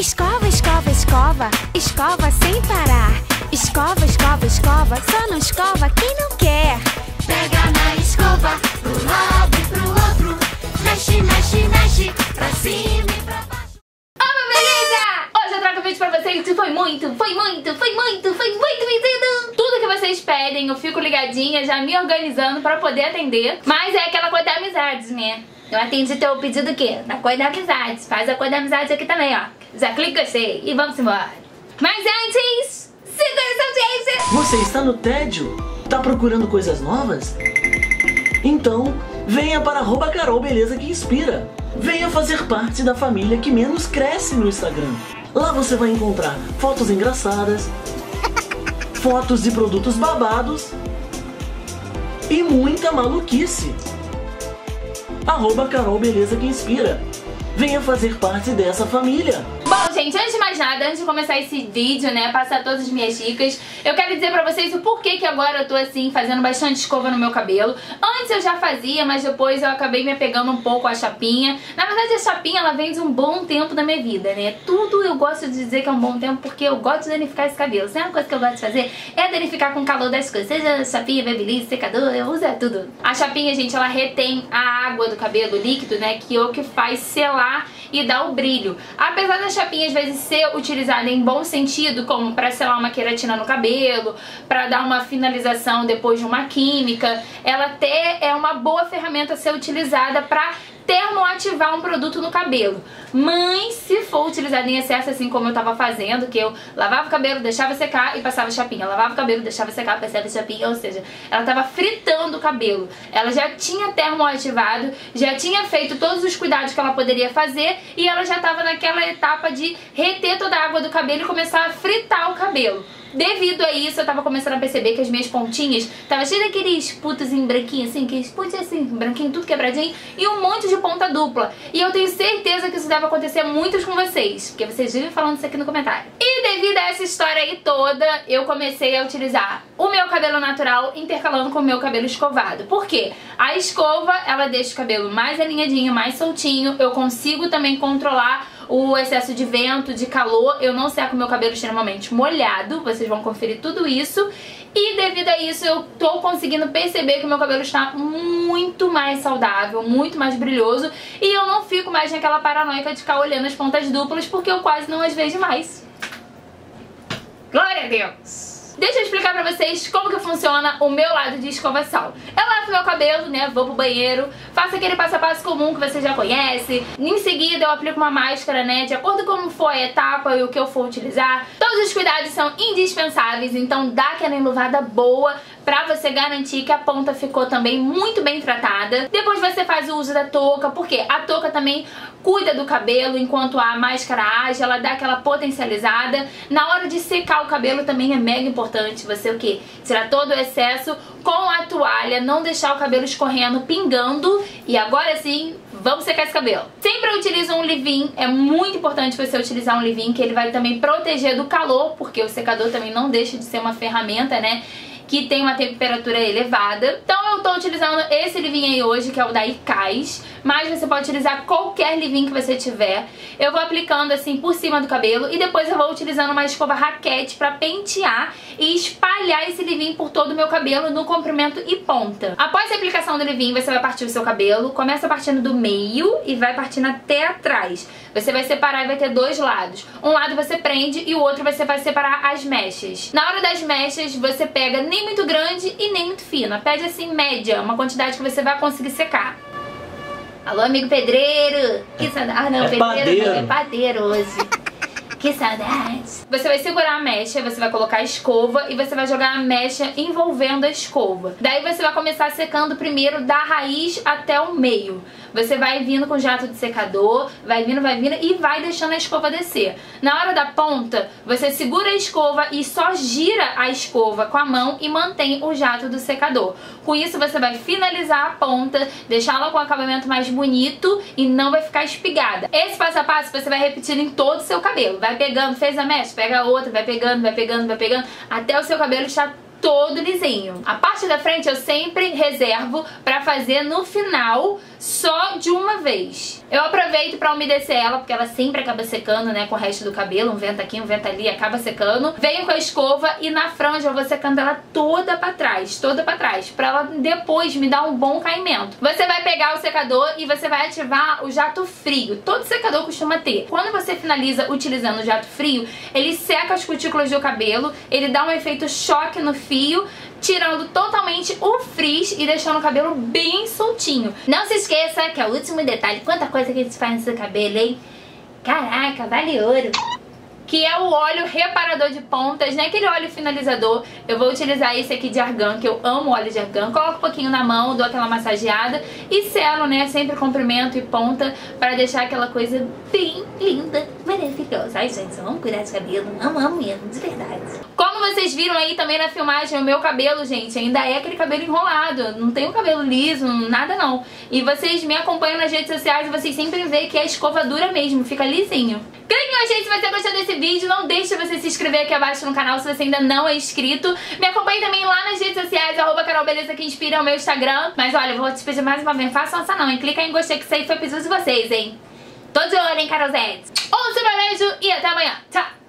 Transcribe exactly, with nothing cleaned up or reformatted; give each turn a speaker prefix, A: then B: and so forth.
A: Escova, escova, escova, escova sem parar. Escova, escova, escova, só não escova quem não quer.
B: Pega na escova, pro lado e pro outro. Mexe, mexe, mexe, pra cima e pra baixo.
C: Opa, beleza? Hoje eu trago um vídeo pra vocês que foi muito, foi muito, foi muito, foi muito pedido. Tudo que vocês pedem, eu fico ligadinha, já me organizando pra poder atender. Mas é aquela coisa da amizade, né? Eu atendi teu pedido o quê? Na coisa da amizade. Faz a coisa da amizade aqui também, ó. Já clica gostei e vamos embora. Mas antes, segura essa audiência.
D: Você está no tédio? Tá procurando coisas novas? Então, venha para arroba Carol Beleza que Inspira. Venha fazer parte da família que menos cresce no Instagram. Lá você vai encontrar fotos engraçadas, fotos de produtos babados e muita maluquice. Arroba Carol Beleza que Inspira. Venha fazer parte dessa família.
C: Bom, gente, antes de mais nada, antes de começar esse vídeo, né, passar todas as minhas dicas, eu quero dizer pra vocês o porquê que agora eu tô assim, fazendo bastante escova no meu cabelo. Antes eu já fazia, mas depois eu acabei me apegando um pouco à chapinha. Na verdade, a chapinha, ela vem de um bom tempo da minha vida, né? Tudo eu gosto de dizer que é um bom tempo porque eu gosto de danificar esse cabelo. Se é uma coisa que eu gosto de fazer, é danificar com o calor das coisas. Seja chapinha, babyliss, secador, eu uso é tudo. A chapinha, gente, ela retém a água do cabelo líquido, né, que é o que faz selar e dar o brilho. Apesar da chapinha às vezes ser utilizada em bom sentido, como para selar uma queratina no cabelo, para dar uma finalização depois de uma química, ela até é uma boa ferramenta a ser utilizada para termoativar um produto no cabelo. Mas se for utilizada em excesso, assim como eu tava fazendo, que eu lavava o cabelo, deixava secar e passava chapinha, lavava o cabelo, deixava secar, passava chapinha, ou seja, ela tava fritando o cabelo. Ela já tinha termoativado, já tinha feito todos os cuidados que ela poderia fazer e ela já tava naquela etapa de reter toda a água do cabelo e começar a fritar o cabelo. Devido a isso, eu tava começando a perceber que as minhas pontinhas tava cheia daqueles putozinhos branquinhos assim, aqueles putinhos assim, branquinho, tudo quebradinho, e um monte de ponta dupla. E eu tenho certeza que isso deve acontecer muito com vocês, porque vocês vivem falando isso aqui no comentário. E devido a essa história aí toda, eu comecei a utilizar o meu cabelo natural intercalando com o meu cabelo escovado. Por quê? A escova, ela deixa o cabelo mais alinhadinho, mais soltinho, eu consigo também controlar o excesso de vento, de calor, eu não seco meu cabelo extremamente molhado, vocês vão conferir tudo isso. E devido a isso eu tô conseguindo perceber que o meu cabelo está muito mais saudável, muito mais brilhoso. E eu não fico mais naquela paranoica de ficar olhando as pontas duplas, porque eu quase não as vejo mais. Glória a Deus! Deixa eu explicar pra vocês como que funciona o meu lado de escovação. Eu lavo meu cabelo, né, vou pro banheiro, faço aquele passo a passo comum que você já conhece. Em seguida eu aplico uma máscara, né, de acordo com como for a etapa e o que eu for utilizar. Todos os cuidados são indispensáveis, então dá aquela enluvada boa pra você garantir que a ponta ficou também muito bem tratada. Depois você faz o uso da touca, porque a touca também cuida do cabelo, enquanto a máscara age, ela dá aquela potencializada. Na hora de secar o cabelo também é mega importante você o quê? Tirar todo o excesso com a toalha, não deixar o cabelo escorrendo, pingando. E agora sim, vamos secar esse cabelo. Sempre eu utilizo um leave-in, é muito importante você utilizar um leave-in, que ele vai também proteger do calor, porque o secador também não deixa de ser uma ferramenta, né, que tem uma temperatura elevada. Então eu tô utilizando esse leave-in aí hoje, que é o da Icaz, mas você pode utilizar qualquer leave-in que você tiver. Eu vou aplicando assim por cima do cabelo e depois eu vou utilizando uma escova raquete pra pentear e espalhar esse leave-in por todo o meu cabelo no comprimento e ponta. Após a aplicação do leave-in, você vai partir o seu cabelo, começa partindo do meio e vai partindo até atrás. Você vai separar e vai ter dois lados. Um lado você prende e o outro você vai separar as mechas. Na hora das mechas, você pega nem muito grande e nem muito fina. Pede assim média, uma quantidade que você vai conseguir secar. Alô, amigo pedreiro! Que saudade. Ah, não,
D: é
C: pedreiro
D: padeiro.
C: não, é padeiro hoje. Que saudade! Você vai segurar a mecha, você vai colocar a escova e você vai jogar a mecha envolvendo a escova. Daí você vai começar secando primeiro da raiz até o meio. Você vai vindo com jato de secador, vai vindo, vai vindo e vai deixando a escova descer. Na hora da ponta, você segura a escova e só gira a escova com a mão e mantém o jato do secador. Com isso você vai finalizar a ponta, deixá-la com um acabamento mais bonito e não vai ficar espigada. Esse passo a passo você vai repetir em todo o seu cabelo. Vai pegando, fez a mecha, pega outra, vai pegando, vai pegando, vai pegando, até o seu cabelo estar todo lisinho. A parte da frente eu sempre reservo pra fazer no final, só de uma vez. Eu aproveito pra umedecer ela, porque ela sempre acaba secando, né, com o resto do cabelo. Um vento aqui, um vento ali, acaba secando. Venho com a escova e na franja eu vou secando ela toda pra trás, toda pra trás, pra ela depois me dar um bom caimento. Você vai pegar o secador e você vai ativar o jato frio. Todo secador costuma ter. Quando você finaliza utilizando o jato frio, ele seca as cutículas do cabelo, ele dá um efeito choque no fio, tirando totalmente o frizz e deixando o cabelo bem soltinho. Não se esqueça que é o último detalhe. Quanta coisa que a gente faz no seu cabelo, hein? Caraca, vale ouro! Que é o óleo reparador de pontas, né? Aquele óleo finalizador. Eu vou utilizar esse aqui de argan, que eu amo óleo de argan. Coloco um pouquinho na mão, dou aquela massageada e selo, né? Sempre comprimento e ponta para deixar aquela coisa bem linda, maravilhosa. Ai, gente, eu amo cuidar de cabelo. Amo, amo mesmo, de verdade. Como vocês viram aí também na filmagem, o meu cabelo, gente, ainda é aquele cabelo enrolado. Não tem um cabelo liso, nada não. E vocês me acompanham nas redes sociais e vocês sempre veem que a escova dura mesmo, fica lisinho. Clique no gostei se você gostou desse vídeo. Não deixe você se inscrever aqui abaixo no canal se você ainda não é inscrito. Me acompanhe também lá nas redes sociais, arroba Carol Beleza que Inspira, é o meu Instagram. Mas olha, eu vou te pedir mais uma vez, façam essa não, hein? Clica em gostei que isso aí foi preciso de vocês, hein? Tô de olho, hein, Carolzete? Um super beijo e até amanhã. Tchau!